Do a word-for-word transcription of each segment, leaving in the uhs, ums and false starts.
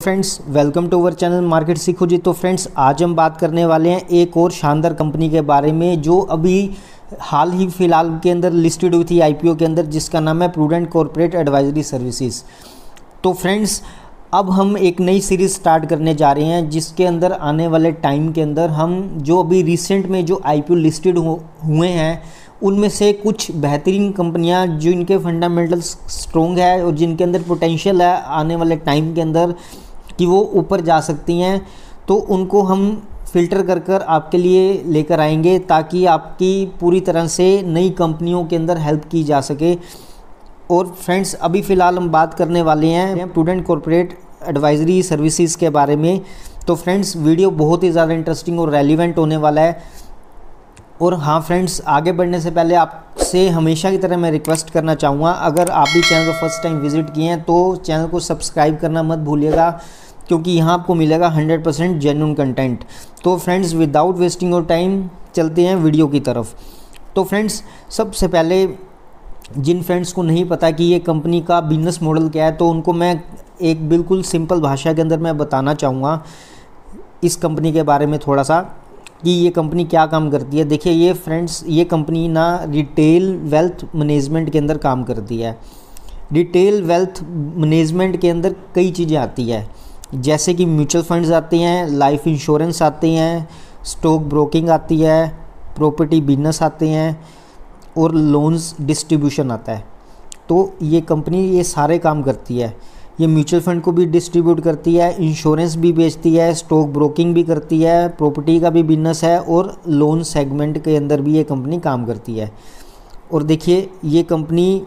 Friends, welcome to our channel market सीखो जी। तो फ्रेंड्स, आज हम बात करने वाले हैं एक और शानदार कंपनी के बारे में जो अभी हाल ही फिलहाल के अंदर लिस्टेड हुई थी आईपीओ के अंदर, जिसका नाम है प्रूडेंट कॉर्पोरेट एडवाइजरी सर्विसेज। तो फ्रेंड्स, अब हम एक नई सीरीज़ स्टार्ट करने जा रहे हैं जिसके अंदर आने वाले टाइम के अंदर हम जो अभी रिसेंट में जो आईपीओ लिस्टेड हुए हैं उनमें से कुछ बेहतरीन कंपनियां जो इनके फंडामेंटल्स स्ट्रॉन्ग है और जिनके अंदर पोटेंशियल है आने वाले टाइम के अंदर कि वो ऊपर जा सकती हैं, तो उनको हम फ़िल्टर कर कर आपके लिए लेकर आएंगे ताकि आपकी पूरी तरह से नई कंपनियों के अंदर हेल्प की जा सके। और फ्रेंड्स, अभी फ़िलहाल हम बात करने वाले हैं प्रूडेंट कॉर्पोरेट एडवाइजरी सर्विसेज के बारे में। तो फ्रेंड्स, वीडियो बहुत ही ज़्यादा इंटरेस्टिंग और रेलिवेंट होने वाला है। और हाँ फ्रेंड्स, आगे बढ़ने से पहले आपसे हमेशा की तरह मैं रिक्वेस्ट करना चाहूँगा, अगर आप भी चैनल को फर्स्ट टाइम विजिट किए हैं तो चैनल को सब्सक्राइब करना मत भूलिएगा, क्योंकि यहाँ आपको मिलेगा हंड्रेड परसेंट जेन्युइन कंटेंट। तो friends, without wasting your time चलते हैं वीडियो की तरफ। तो फ्रेंड्स, सबसे पहले जिन फ्रेंड्स को नहीं पता कि ये कंपनी का बिजनेस मॉडल क्या है, तो उनको मैं एक बिल्कुल सिंपल भाषा के अंदर मैं बताना चाहूँगा इस कंपनी के बारे में थोड़ा सा कि ये कंपनी क्या काम करती है। देखिए ये फ्रेंड्स, ये कंपनी ना रिटेल वेल्थ मैनेजमेंट के अंदर काम करती है। रिटेल वेल्थ मैनेजमेंट के अंदर कई चीज़ें आती है, जैसे कि म्यूचुअल फंड्स आते हैं, लाइफ इंश्योरेंस आते हैं, स्टॉक ब्रोकिंग आती है, प्रॉपर्टी बिजनेस आते हैं और लोन्स डिस्ट्रीब्यूशन आता है। तो ये कंपनी ये सारे काम करती है। ये म्यूचुअल फंड को भी डिस्ट्रीब्यूट करती है, इंश्योरेंस भी बेचती है, स्टॉक ब्रोकिंग भी करती है, प्रॉपर्टी का भी बिजनेस है और लोन सेगमेंट के अंदर भी ये कंपनी काम करती है। और देखिए ये कंपनी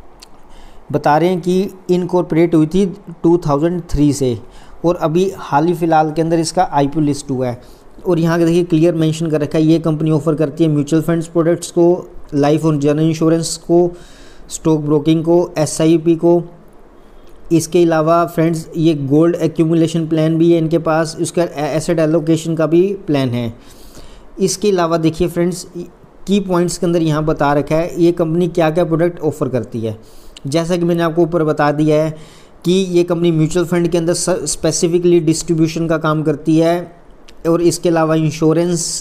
बता रहे हैं कि इनकॉर्पोरेट हुई थी टू थाउज़ेंड थ्री से और अभी हाल ही फ़िलहाल के अंदर इसका आईपीओ लिस्ट हुआ है। और यहाँ के देखिए क्लियर मेंशन कर रखा है, ये कंपनी ऑफर करती है म्यूचुअल फंड्स प्रोडक्ट्स को, लाइफ और जनरल इंश्योरेंस को, स्टॉक ब्रोकिंग को, एसआईपी को। इसके अलावा फ्रेंड्स, ये गोल्ड एक्यूमुलेशन प्लान भी है इनके पास, इसका एसेट एलोकेशन का भी प्लान है। इसके अलावा देखिए फ्रेंड्स, की पॉइंट्स के अंदर यहाँ बता रखा है ये कंपनी क्या क्या प्रोडक्ट ऑफ़र करती है। जैसा कि मैंने आपको ऊपर बता दिया है कि ये कंपनी म्यूचुअल फंड के अंदर स्पेसिफिकली डिस्ट्रीब्यूशन का काम करती है और इसके अलावा insurance,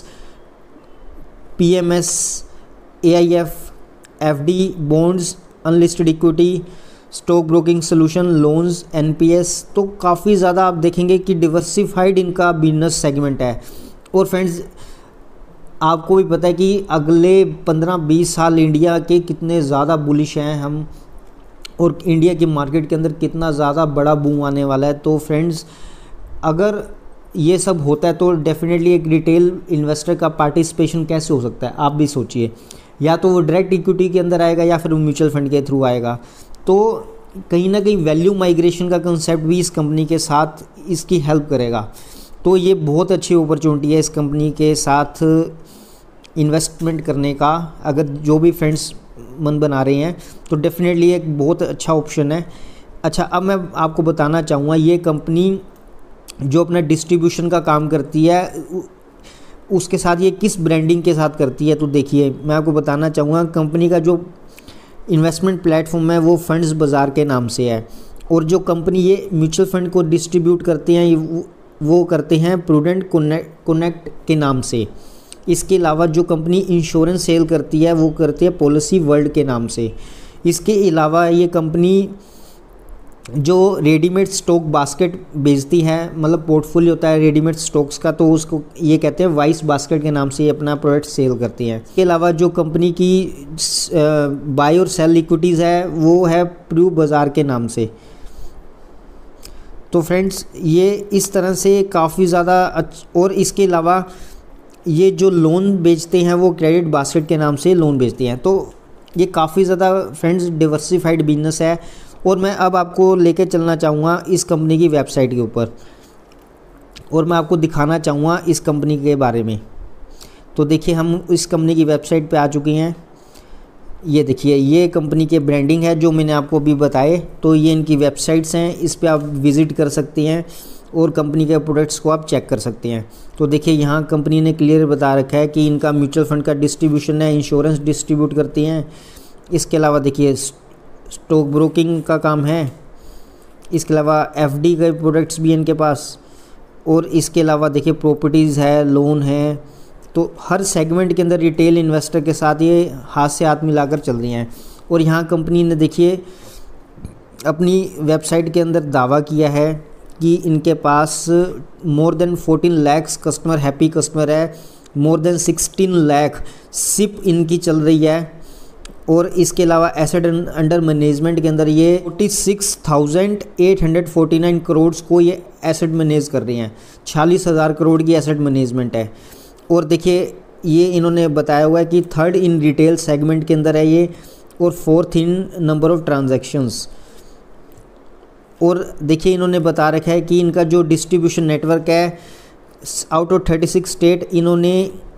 PMS, AIF, FD, bonds, unlisted equity, stock broking solution, loans, NPS. तो काफ़ी ज़्यादा आप देखेंगे कि डिवर्सिफाइड इनका बिजनेस सेगमेंट है। और फ्रेंड्स, आपको भी पता है कि अगले पंद्रह बीस साल इंडिया के कितने ज़्यादा बुलिश हैं हम, और इंडिया की मार्केट के अंदर कितना ज़्यादा बड़ा बूम आने वाला है। तो फ्रेंड्स, अगर ये सब होता है तो डेफिनेटली एक रिटेल इन्वेस्टर का पार्टिसिपेशन कैसे हो सकता है, आप भी सोचिए। या तो वो डायरेक्ट इक्विटी के अंदर आएगा या फिर वो म्यूचुअल फंड के थ्रू आएगा। तो कहीं ना कहीं वैल्यू माइग्रेशन का कंसेप्ट भी इस कंपनी के साथ इसकी हेल्प करेगा। तो ये बहुत अच्छी अपॉर्चुनिटी है इस कंपनी के साथ इन्वेस्टमेंट करने का। अगर जो भी फ्रेंड्स मन बना रहे हैं तो डेफिनेटली एक बहुत अच्छा ऑप्शन है। अच्छा, अब मैं आपको बताना चाहूँगा ये कंपनी जो अपना डिस्ट्रीब्यूशन का काम करती है उसके साथ ये किस ब्रांडिंग के साथ करती है। तो देखिए मैं आपको बताना चाहूँगा, कंपनी का जो इन्वेस्टमेंट प्लेटफॉर्म है वो फंड्स बाज़ार के नाम से है, और जो कंपनी ये म्यूचुअल फंड को डिस्ट्रीब्यूट करते हैं ये वो करते हैं प्रूडेंट कनेक्ट के नाम से। इसके अलावा जो कंपनी इंश्योरेंस सेल करती है वो करती है पॉलिसी वर्ल्ड के नाम से। इसके अलावा ये कंपनी जो रेडीमेड स्टॉक बास्केट बेचती है, मतलब पोर्टफोलियो होता है रेडीमेड स्टॉक्स का, तो उसको ये कहते हैं वाइस बास्केट के नाम से ये अपना प्रोडक्ट सेल करती हैं। इसके अलावा जो कंपनी की बाय और सेल इक्विटीज़ है वो है प्रू बाज़ार के नाम से। तो फ्रेंड्स, ये इस तरह से काफ़ी ज़्यादा। और इसके अलावा ये जो लोन बेचते हैं वो क्रेडिट बास्केट के नाम से लोन बेचते हैं। तो ये काफ़ी ज़्यादा फ्रेंड्स डिवर्सिफाइड बिजनेस है। और मैं अब आपको लेके चलना चाहूँगा इस कंपनी की वेबसाइट के ऊपर और मैं आपको दिखाना चाहूँगा इस कंपनी के बारे में। तो देखिए हम इस कंपनी की वेबसाइट पे आ चुके हैं। ये देखिए ये कंपनी के ब्रांडिंग है जो मैंने आपको अभी बताए। तो ये इनकी वेबसाइट्स हैं, इस पे आप विज़िट कर सकते हैं और कंपनी के प्रोडक्ट्स को आप चेक कर सकते हैं। तो देखिए यहाँ कंपनी ने क्लियर बता रखा है कि इनका म्यूचुअल फंड का डिस्ट्रीब्यूशन है, इंश्योरेंस डिस्ट्रीब्यूट करती हैं। इसके अलावा देखिए स्टॉक ब्रोकिंग का काम है, इसके अलावा एफडी के प्रोडक्ट्स भी इनके पास, और इसके अलावा देखिए प्रॉपर्टीज़ है, लोन है। तो हर सेगमेंट के अंदर रिटेल इन्वेस्टर के साथ ये हाथ से हाथ मिलाकर चल रही हैं। और यहाँ कंपनी ने देखिए अपनी वेबसाइट के अंदर दावा किया है कि इनके पास more than fourteen lakhs customer happy customer है, more than sixteen lakh SIP इनकी चल रही है। और इसके अलावा एसेट अंडर मैनेजमेंट के अंदर ये forty six thousand eight hundred forty nine crore को ये एसेट मैनेज कर रही हैं। छियालीस हज़ार करोड़ की एसेट मैनेजमेंट है। और देखिए ये इन्होंने बताया हुआ है कि थर्ड इन रिटेल सेगमेंट के अंदर है ये, और fourth in number of transactions. और देखिए इन्होंने बता रखा है कि इनका जो डिस्ट्रीब्यूशन नेटवर्क है, out of thirty six state इन्होंने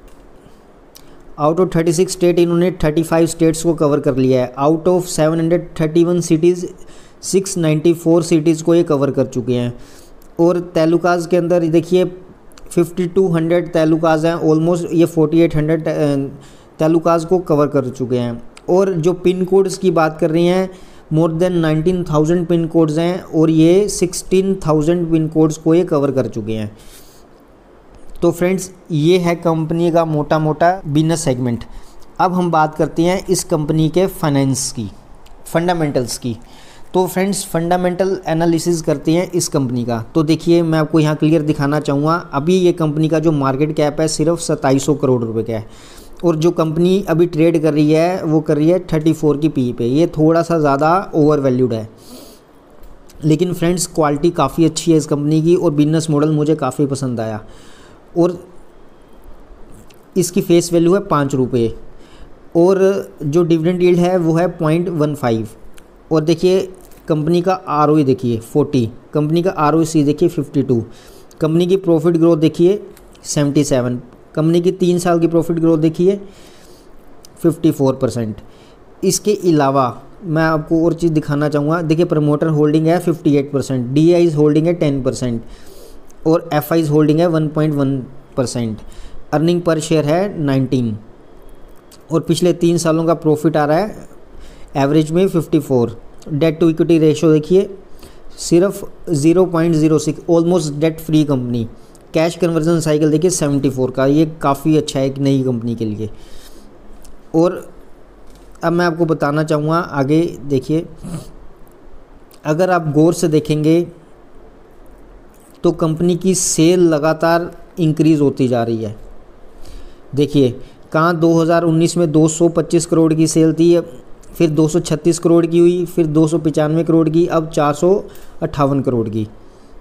out of thirty six state इन्होंने थर्टी फाइव स्टेट्स को कवर कर लिया है। Out of seven hundred thirty one cities six ninety four cities को ये कवर कर चुके हैं। और तालुकाज के अंदर देखिए फिफ्टी टू हंड्रेड तालुकाज हैं, ऑलमोस्ट ये फोर्टी एट हंड्रेड तालुकाज को कवर कर चुके हैं। और जो पिन कोड्स की बात कर रही हैं, more than nineteen thousand pin codes हैं, और ये सिक्सटीन थाउजेंड पिन कोड्स को ये कवर कर चुके हैं। तो फ्रेंड्स ये है कंपनी का मोटा मोटा बिजनेस सेगमेंट। अब हम बात करते हैं इस कंपनी के फाइनेंस की, फंडामेंटल्स की। तो फ्रेंड्स फंडामेंटल एनालिसिस करते हैं इस कंपनी का। तो देखिए मैं आपको यहाँ क्लियर दिखाना चाहूँगा, अभी ये कंपनी का जो मार्केट कैप है सिर्फ सत्ताईस सौ करोड़ रुपए का है, और जो कंपनी अभी ट्रेड कर रही है वो कर रही है थर्टी फोर की पी पे। ये थोड़ा सा ज़्यादा ओवर वैल्यूड है, लेकिन फ्रेंड्स क्वालिटी काफ़ी अच्छी है इस कंपनी की, और बिजनेस मॉडल मुझे काफ़ी पसंद आया। और इसकी फेस वैल्यू है पाँच रुपये, और जो डिविडेंड यील्ड है वो है पॉइंट वन फाइव। और देखिए कंपनी का आर ओ ई देखिए फोर्टी, कंपनी का आर ओ सी देखिए फिफ्टी टू, कंपनी की प्रॉफिट ग्रोथ देखिए सेवेंटी सेवन, कंपनी की तीन साल की प्रॉफिट ग्रोथ देखिए फिफ्टी फोर परसेंट। इसके अलावा मैं आपको और चीज़ दिखाना चाहूँगा, देखिए प्रमोटर होल्डिंग है fifty eight percent, D IIs holding है टेन परसेंट, और एफ आईज होल्डिंग है one point one percent. Earning पर शेयर है नाइनटीन, और पिछले तीन सालों का प्रॉफिट आ रहा है एवरेज में fifty four. Debt to equity ratio देखिए सिर्फ zero point zero six, almost debt free company. Cash conversion cycle देखिए सेवेंटी फोर का, ये काफ़ी अच्छा है एक नई कंपनी के लिए। और अब मैं आपको बताना चाहूँगा आगे, देखिए अगर आप गौर से देखेंगे तो कंपनी की सेल लगातार इंक्रीज़ होती जा रही है। देखिए कहाँ दो हज़ार उन्नीस में दो सौ पच्चीस करोड़ की सेल थी, फिर दो सौ छत्तीस करोड़ की हुई, फिर दो सौ पचानवे करोड़ की, अब चार सौ अट्ठावन करोड़ की।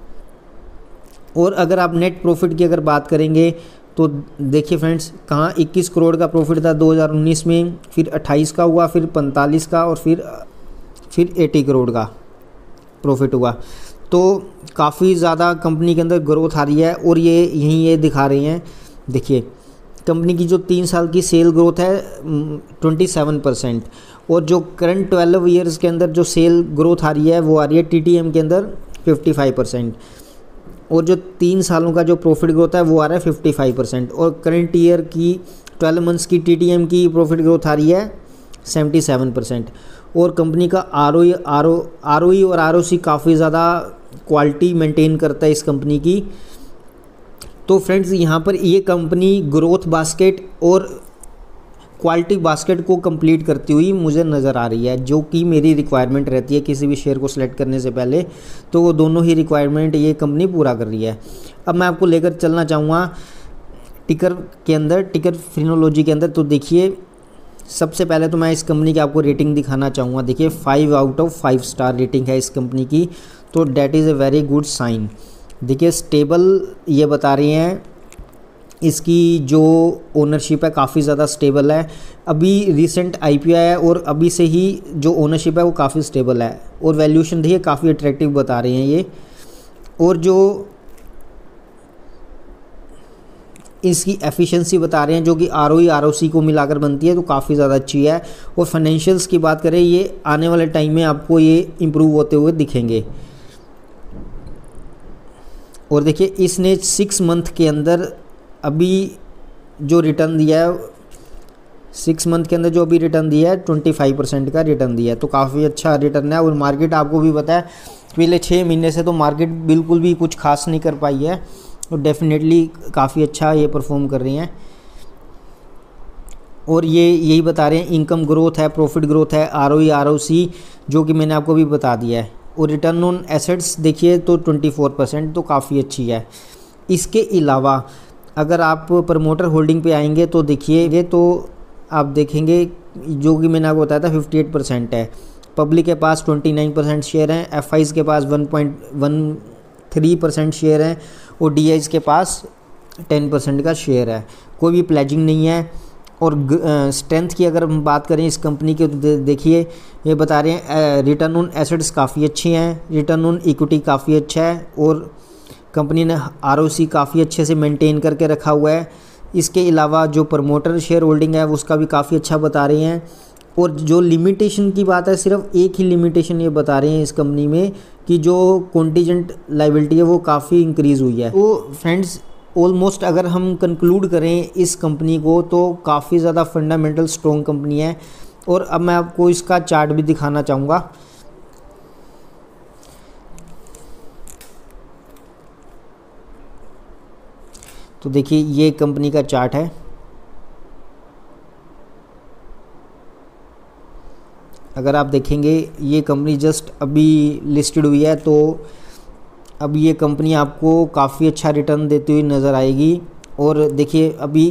और अगर आप नेट प्रॉफिट की अगर बात करेंगे तो देखिए फ्रेंड्स कहाँ इक्कीस करोड़ का प्रॉफिट था दो हज़ार उन्नीस में, फिर अट्ठाईस का हुआ, फिर पैंतालीस का, और फिर फिर अस्सी करोड़ का प्रॉफिट हुआ। तो काफ़ी ज़्यादा कंपनी के अंदर ग्रोथ आ रही है, और ये यहीं ये दिखा रही हैं। देखिए कंपनी की जो तीन साल की सेल ग्रोथ है ट्वेंटी सेवन परसेंट, और जो करंट ट्वेल्व ईयर्स के अंदर जो सेल ग्रोथ आ रही है वो आ रही है टी टी एम के अंदर फिफ्टी फाइव परसेंट, और जो तीन सालों का जो प्रॉफिट ग्रोथ है वो आ रहा है फिफ्टी फाइव परसेंट, और करंट ईयर की ट्वेल्व मंथ्स की टी टी एम की प्रॉफिट ग्रोथ आ रही है सेवेंटी सेवन परसेंट। और कंपनी का R O E R O R O E और आर ओ सी काफ़ी ज़्यादा क्वालिटी मेंटेन करता है इस कंपनी की। तो फ्रेंड्स यहाँ पर ये कंपनी ग्रोथ बास्केट और क्वालिटी बास्केट को कंप्लीट करती हुई मुझे नज़र आ रही है, जो कि मेरी रिक्वायरमेंट रहती है किसी भी शेयर को सिलेक्ट करने से पहले। तो वो दोनों ही रिक्वायरमेंट ये कंपनी पूरा कर रही है। अब मैं आपको लेकर चलना चाहूँगा टिकर के अंदर, टिकर फ्रीनोलॉजी के अंदर। तो देखिए सबसे पहले तो मैं इस कंपनी की आपको रेटिंग दिखाना चाहूँगा। देखिए five out of five star rating है इस कंपनी की, तो that is a very good sign. देखिए स्टेबल ये बता रही हैं, इसकी जो ओनरशिप है काफ़ी ज़्यादा स्टेबल है। अभी रिसेंट आईपीओ है और अभी से ही जो ओनरशिप है वो काफ़ी स्टेबल है, और वैल्यूएशन देखिए काफ़ी अट्रैक्टिव बता रहे हैं ये। और जो इसकी एफिशिएंसी बता रहे हैं जो कि आरओई आरओसी को मिलाकर बनती है, तो काफ़ी ज़्यादा अच्छी है। और फाइनेंशियल्स की बात करें, ये आने वाले टाइम में आपको ये इम्प्रूव होते हुए दिखेंगे। और देखिए इसने सिक्स मंथ के अंदर अभी जो रिटर्न दिया है सिक्स मंथ के अंदर जो अभी रिटर्न दिया है ट्वेंटी फाइव परसेंट का रिटर्न दिया है, तो काफ़ी अच्छा रिटर्न है। और मार्केट आपको भी पता है पिछले छः महीने से तो मार्केट बिल्कुल भी कुछ खास नहीं कर पाई है, और डेफिनेटली काफ़ी अच्छा ये परफॉर्म कर रही हैं। और ये यही बता रहे हैं इनकम ग्रोथ है, प्रॉफिट ग्रोथ है, R O E R O C जो कि मैंने आपको भी बता दिया है। और रिटर्न ऑन एसेट्स देखिए तो ट्वेंटी फोर परसेंट तो काफ़ी अच्छी है। इसके अलावा अगर आप प्रमोटर होल्डिंग पे आएंगे तो देखिए तो आप देखेंगे जो कि मैंने आपको बताया था फिफ्टी एट परसेंट है, पब्लिक के पास ट्वेंटी नाइन परसेंट शेयर हैं, एफ आईज़ के पास one point one three percent share हैं, और डी आईज़ के पास टेन परसेंट का शेयर है। कोई भी प्लेजिंग नहीं है। और स्ट्रेंथ की अगर हम बात करें इस कंपनी के तो देखिए ये बता रहे हैं रिटर्न ऑन एसेट्स काफ़ी अच्छी हैं, रिटर्न ऑन इक्विटी काफ़ी अच्छा है, और कंपनी ने आर ओ सी काफ़ी अच्छे से मेंटेन करके रखा हुआ है। इसके अलावा जो प्रमोटर शेयर होल्डिंग है उसका भी काफ़ी अच्छा बता रहे हैं। और जो लिमिटेशन की बात है, सिर्फ एक ही लिमिटेशन ये बता रहे हैं इस कंपनी में कि जो कॉन्टीजेंट लायबिलिटी है वो काफ़ी इंक्रीज़ हुई है। तो फ्रेंड्स ऑलमोस्ट अगर हम कंक्लूड करें इस कंपनी को तो काफ़ी ज़्यादा फंडामेंटल स्ट्रॉन्ग कंपनी है। और अब मैं आपको इसका चार्ट भी दिखाना चाहूँगा। तो देखिए ये कंपनी का चार्ट है। अगर आप देखेंगे ये कंपनी जस्ट अभी लिस्टेड हुई है, तो अब ये कंपनी आपको काफ़ी अच्छा रिटर्न देती हुई नज़र आएगी। और देखिए अभी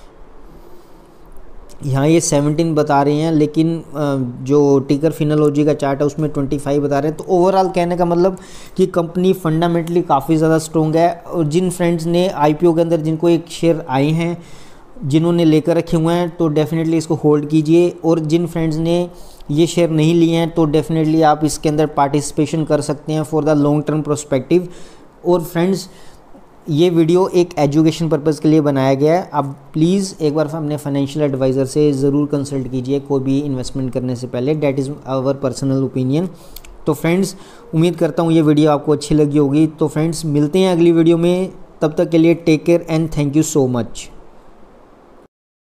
यहाँ ये सेवनटीन बता रहे हैं, लेकिन जो टिकर फिनोलॉजी का चार्ट है उसमें ट्वेंटी फाइव बता रहे हैं। तो ओवरऑल कहने का मतलब कि कंपनी फंडामेंटली काफ़ी ज़्यादा स्ट्रॉन्ग है। और जिन फ्रेंड्स ने आईपीओ के अंदर जिनको एक शेयर आए हैं, जिन्होंने लेकर रखे हुए हैं, तो डेफिनेटली इसको होल्ड कीजिए। और जिन फ्रेंड्स ने ये शेयर नहीं लिए हैं तो डेफिनेटली आप इसके अंदर पार्टिसिपेशन कर सकते हैं for the long term prospective. और फ्रेंड्स ये वीडियो एक एजुकेशन पर्पज़ के लिए बनाया गया है। आप प्लीज़ एक बार अपने फाइनेंशियल एडवाइज़र से ज़रूर कंसल्ट कीजिए कोई भी इन्वेस्टमेंट करने से पहले। That is our personal opinion. तो फ्रेंड्स उम्मीद करता हूँ ये वीडियो आपको अच्छी लगी होगी। तो फ्रेंड्स मिलते हैं अगली वीडियो में, तब तक के लिए take care and thank you so much.